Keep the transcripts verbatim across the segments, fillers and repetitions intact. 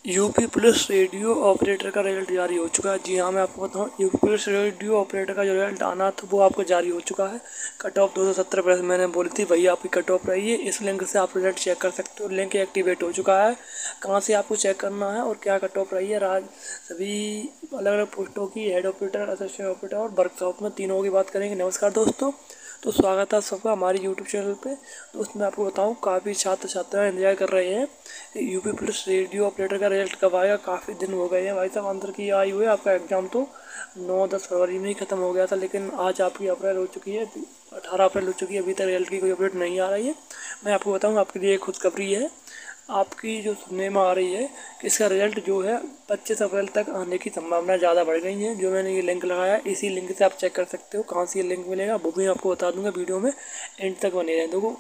UP police radio operator का result जारी हो चुका है। जी हाँ, मैं आपको बताऊँ, यूपी पुलिस रेडियो ऑपरेटर का जो रिजल्ट आना था वो आपको जारी हो चुका है। कट ऑफ दो सौ सत्तर प्लस मैंने बोली थी, वही आपकी कट ऑफ रही है। इस लिंक से आप रिजल्ट चेक कर सकते हो। लिंक एक्टिवेट हो चुका है। कहाँ से आपको चेक करना है और क्या कट ऑफ रही है, राज सभी अलग अलग पोस्टों की हेड ऑपरेटर, असिस्टेंट ऑपरेटर और वर्कशॉप में तीनों की बात करेंगे। नमस्कार दोस्तों, तो स्वागत है सबका हमारे यूट्यूब चैनल पे। दोस्त मैं आपको बताऊं, काफ़ी छात्र छात्राएं इंतजार कर रहे हैं यूपी पुलिस रेडियो ऑपरेटर का रिजल्ट कब आएगा। काफ़ी दिन हो गए हैं भाई साहब, अंदर की आई हुई है। आपका एग्ज़ाम तो नौ दस फरवरी में ही ख़त्म हो गया था, लेकिन आज आपकी अप्रैल हो चुकी है, अठारह अप्रैल हो चुकी है, अभी तक रिजल्ट की कोई अपडेट नहीं आ रही है। मैं आपको बताऊँ, आपके लिए एक खुशखबरी है। आपकी जो सुनने में आ रही है कि इसका रिजल्ट जो है पच्चीस अप्रैल तक आने की संभावना ज़्यादा बढ़ गई है। जो मैंने ये लिंक लगाया, इसी लिंक से आप चेक कर सकते हो। कहाँ से ये लिंक मिलेगा वो भी आपको बता दूंगा वीडियो में, एंड तक बने रहें। देखो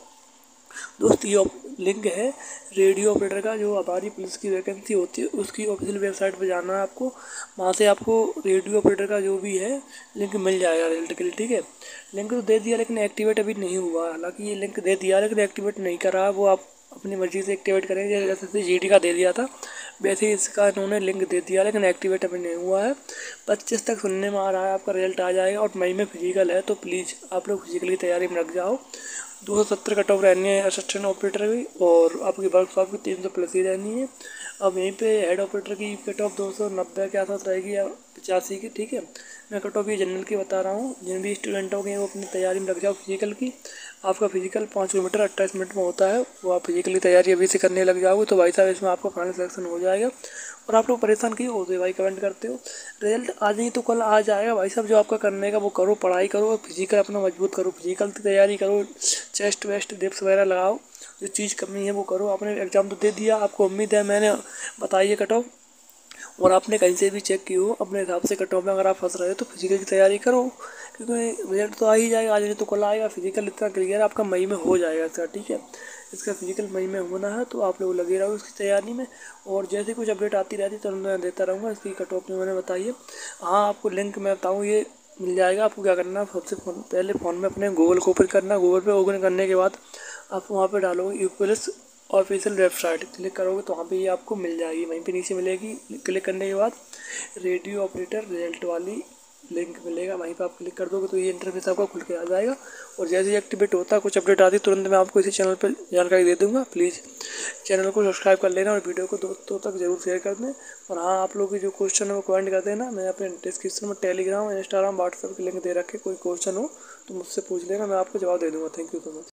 दोस्त, ये लिंक है रेडियो ऑपरेटर का। जो हमारी पुलिस की वैकेंसी होती है उसकी ऑफिशियल वेबसाइट पर जाना है आपको। वहाँ से आपको रेडियो ऑपरेटर का जो भी है लिंक मिल जाएगा रिजल्ट के लिए, ठीक है। लिंक तो दे दिया लेकिन एक्टिवेट अभी नहीं हुआ। हालांकि ये लिंक दे दिया लेकिन एक्टिवेट नहीं कर रहा है, वो आप अपनी मर्जी से एक्टिवेट करेंगे। जैसे जीडी का दे दिया था वैसे ही इसका इन्होंने लिंक दे दिया, लेकिन एक्टिवेट अभी नहीं हुआ है। पच्चीस तक सुनने में आ रहा है आपका रिजल्ट आ जाएगा। और मई में फिजिकल है, तो प्लीज़ आप लोग फिजिकल की तैयारी में लग जाओ। दो सौ सत्तर कट ऑफ रहनी है असिस्टेंट ऑपरेटर की, और आपकी वर्कशॉप की तीन सौ प्लस ही रहनी है। अब यहीं पे हेड ऑपरेटर की कट ऑफ दो सौ नब्बे के आसपास रहेगी या पचासी की, ठीक है। मैं कट ऑफ ये जनरल की बता रहा हूँ। जिन भी स्टूडेंट हो गए वो अपनी तैयारी में लग जाओ फिजिकल की। आपका फिजिकल पाँच किलोमीटर अट्ठाईस मिनट में होता है, वो आप फिजिकल की तैयारी अभी से करने लग जाओगे तो भाई साहब इसमें आपका फाइनल सिलेक्शन हो जाएगा। और आप लोग परेशान क्यों होते हो भाई, कमेंट करते हो। रिजल्ट आज नहीं तो कल आ जाएगा भाई साहब। जो आपका करने का वो करो, पढ़ाई करो और फिजिकल अपना मजबूत करो, फिजिकल की तैयारी करो, चेस्ट वेस्ट डिप्स वगैरह लगाओ। जो चीज़ कमी है वो करो। आपने एग्ज़ाम तो दे दिया, आपको उम्मीद है, मैंने बताइए कट ऑफ, और आपने कहीं से भी चेक की हो अपने हिसाब से कट ऑफ में अगर आप फंस रहे हो तो फिजिकल की तैयारी करो, क्योंकि रिजल्ट तो आ ही जाएगा। आज नहीं तो कल आएगा। फिजिकल इतना क्लियर आपका मई में हो जाएगा इसका, ठीक है। इसका फिजिकल मई में होना है, तो आप लोग लगे रहो इसकी तैयारी में। और जैसे कुछ अपडेट आती रहती तो मैं देता रहूँगा। इसकी कट ऑफ में मैंने बताइए। हाँ, आपको लिंक मैं बताऊँ ये मिल जाएगा। आपको क्या करना है, सबसे फोन पहले फ़ोन में अपने गूगल को ओपन करना है। गूगल पे ओपन करने के बाद आप वहाँ पे डालोगे UP police official website, click करोगे तो वहाँ पे ये आपको मिल जाएगी। वहीं पे नीचे मिलेगी। क्लिक करने के बाद रेडियो ऑपरेटर रिजल्ट वाली लिंक मिलेगा, वहीं पे आप क्लिक कर दोगे तो ये इंटरफेस आपका खुल के आ जाएगा। और जैसे ही एक्टिवेट होता है, कुछ अपडेट आती है, तुरंत मैं आपको इसी चैनल पर जानकारी दे दूँगा। प्लीज़ चैनल को सब्सक्राइब कर लेना और वीडियो को दोस्तों तक जरूर शेयर कर दें। और हाँ, आप लोग की जो क्वेश्चन है वो कमेंट कर देना। मैं अपने डिस्क्रिप्शन में टेलीग्राम, इंस्टाग्राम, व्हाट्सएप की लिंक दे रखे। कोई क्वेश्चन हो तो मुझसे पूछ लेना, मैं आपको जवाब दे दूँगा। Thank you so much.